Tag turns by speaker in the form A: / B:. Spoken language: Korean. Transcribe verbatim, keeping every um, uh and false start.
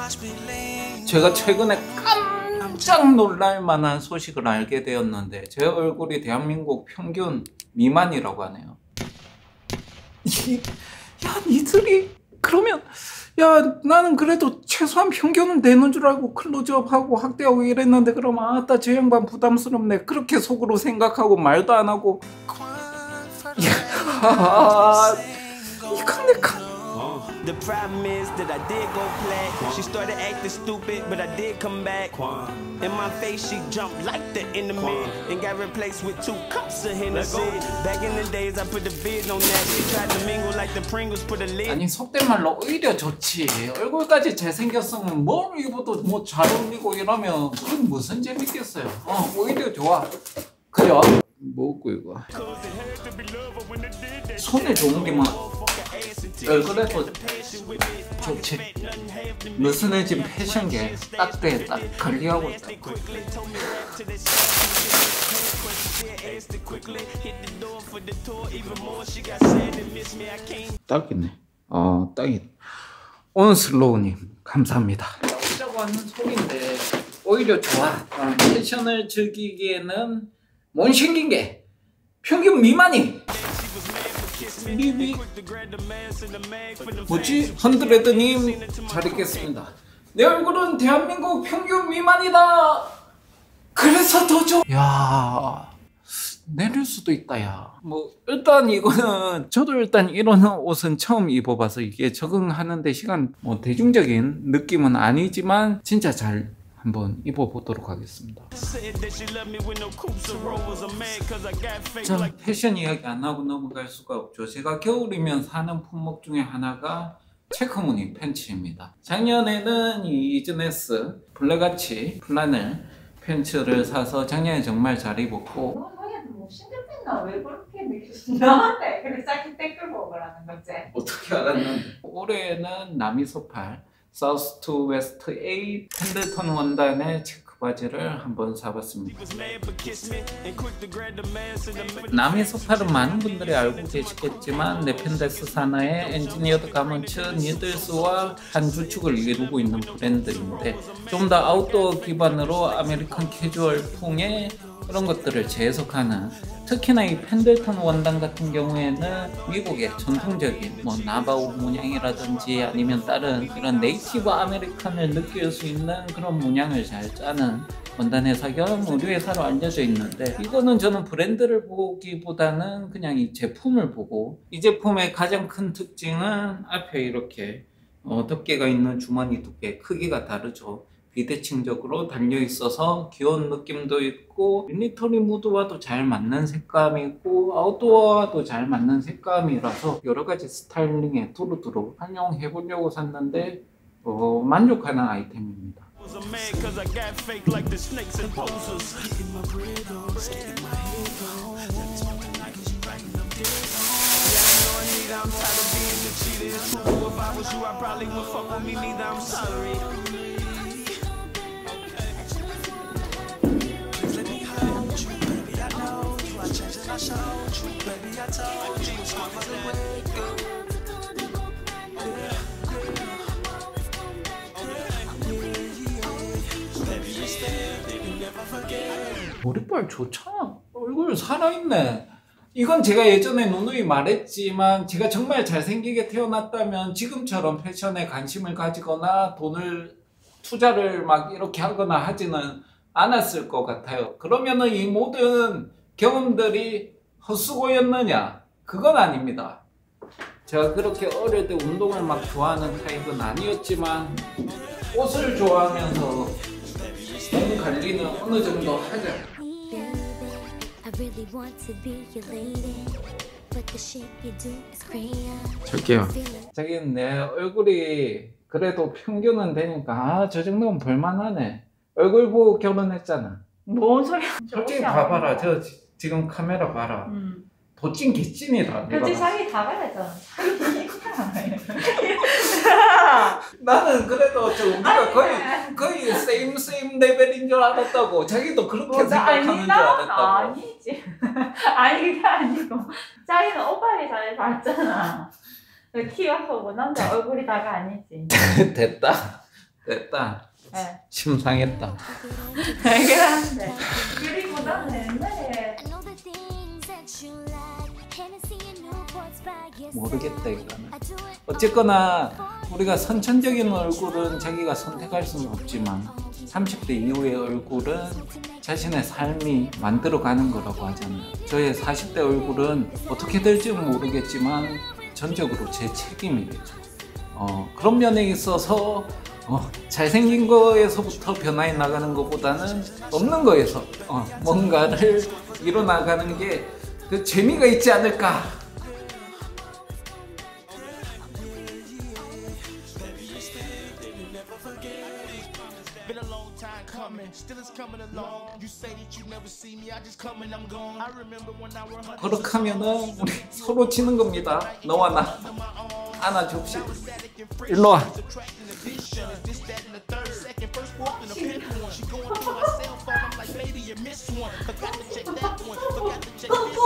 A: 제가 최근에 깜짝 놀랄 만한 소식을 알게 되었는데 제 얼굴이 대한민국 평균 미만이라고 하네요. 야, 니들이 그러면 야, 나는 그래도 최소한 평균은 되는 줄 알고 클로즈업하고 확대하고 이랬는데 그러면 아따 저 양반 부담스럽네 그렇게 속으로 생각하고 말도 안 하고 야, 이건 내가
B: The problem is that I did go black. She started acting stupid, but I did come back. In my face, she jumped like the enemy and got replaced with two cups of Hennessy. Back in the days, I put the vid on that. She tried to mingle like the Pringles, put a lid.
A: 아니 속된 말로 오히려 좋지. 얼굴까지 잘생겼으면 뭘 입어도 뭐 잘 어울리고 이러면 그건 무슨 재밌겠어요. 어, 오히려 좋아. 그래요? 뭐고 이거? 손에 좋은 게만 얼굴에도 좋지. 느슨해진 패션계 딱 돼, 딱 관리하고 있다. 딱이네. 어, 딱이네. 오늘 슬로우님 감사합니다. 나오자고 하는 소리인데 오히려 좋아. 어, 패션을 즐기기에는 못생긴 게 평균 미만이. 리비 뭐지? 헌드레드님 잘 읽겠습니다. 내 얼굴은 대한민국 평균 미만이다. 그래서 더 좋아. 야, 내릴 수도 있다. 야, 뭐 일단 이거는 저도 일단 이런 옷은 처음 입어봐서 이게 적응하는데 시간 뭐 대중적인 느낌은 아니지만 진짜 잘 한번 입어보도록 하겠습니다. 자, 패션 이야기 안 하고 넘어갈 수가 없죠. 제가 겨울이면 사는 품목 중에 하나가 체크무늬 팬츠입니다. 작년에는 이 이즈네스 블랙아치 플라넬 팬츠를 사서 작년에 정말 잘 입었고.
C: 뭐 신경했나? 왜 그렇게 나한테 그래 짝이 댓글 먹으라는 거지?
A: 어떻게 알았는데? 올해는 남이소팔 사우스 투 웨스트 에이 펜들턴 원단의 체크 바지를 한번 사봤습니다. 남이소팔은 많은 분들이 알고 계시겠지만 네펜데스 산하의 엔지니어드 가먼츠 니들스와 한 주축을 이루고 있는 브랜드인데 좀 더 아웃도어 기반으로 아메리칸 캐주얼풍의 그런 것들을 재해석하는, 특히나 이 펜들턴 원단 같은 경우에는 미국의 전통적인 뭐 나바우 문양이라든지 아니면 다른 이런 네이티브 아메리칸을 느낄 수 있는 그런 문양을 잘 짜는 원단 회사 겸 의류 회사로 알려져 있는데, 이거는 저는 브랜드를 보기보다는 그냥 이 제품을 보고, 이 제품의 가장 큰 특징은 앞에 이렇게 어, 덮개가 있는 주머니 두께 크기가 다르죠. 비대칭적으로 달려있어서 귀여운 느낌도 있고 밀리터리 무드와도 잘 맞는 색감이고 아웃도어와도 잘 맞는 색감이라서 여러가지 스타일링에 두루두루 활용해보려고 샀는데 어, 만족하는 아이템입니다. 머리빨 좋잖아. 얼굴 살아있네. 이건 제가 예전에 누누이 말했지만 제가 정말 잘생기게 태어났다면 지금처럼 패션에 관심을 가지거나 돈을 투자를 막 이렇게 하거나 하지는 않았을 것 같아요. 그러면은 이 모든 경험들이 헛수고였느냐? 그건 아닙니다. 제가 그렇게 어릴 때 운동을 막 좋아하는 타입은 아니었지만 옷을 좋아하면서 몸 관리는 어느 정도 하죠. 절게요. 자기는 내 얼굴이 그래도 평균은 되니까 아, 저 정도면 볼만하네. 얼굴 보고 결혼했잖아.
C: 뭔 소리야?
A: 솔직히 봐봐라. 저 지, 지금 카메라 봐라. 음. 도찐 개찐이다.
C: 그치, 자기 다 그래서.
A: 나는 그래도 저 우리가 거의 거의 세임 세임 레벨인 줄 알았다고. 자기도 그렇게 뭐, 생각하는 줄 알았다고.
C: 아니지. 아니 그게 아니고 자기는 오빠를 잘 봤잖아. 키가 크고 남자 얼굴이 다가 아니지.
A: 됐다. 됐다.
C: 네.
A: 심상했다.
C: 되긴 한데. 그리고 나는 옛날에
A: 모르겠다 이거는. 어쨌거나 우리가 선천적인 얼굴은 자기가 선택할 수는 없지만 삼십 대 이후의 얼굴은 자신의 삶이 만들어가는 거라고 하잖아요. 저의 사십 대 얼굴은 어떻게 될지는 모르겠지만 전적으로 제 책임이겠죠. 어, 그런 면에 있어서 어, 잘생긴 거에서부터 변화해 나가는 것보다는 없는 거에서 어, 뭔가를 이뤄나가는 게 그 재미가 있지 않을까. 그렇게 하면은 우리 서로 지는 겁니다. 너와 나 안아줍시다. 일로 와.
C: 어,